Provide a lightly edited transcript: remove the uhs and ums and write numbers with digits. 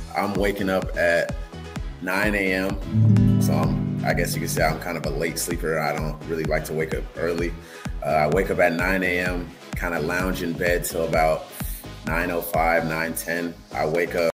I'm waking up at 9 a.m. So I guess you could say I'm kind of a late sleeper. I don't really like to wake up early. I wake up at 9 a.m., kind of lounge in bed till about 9:05, 9:10. I wake up.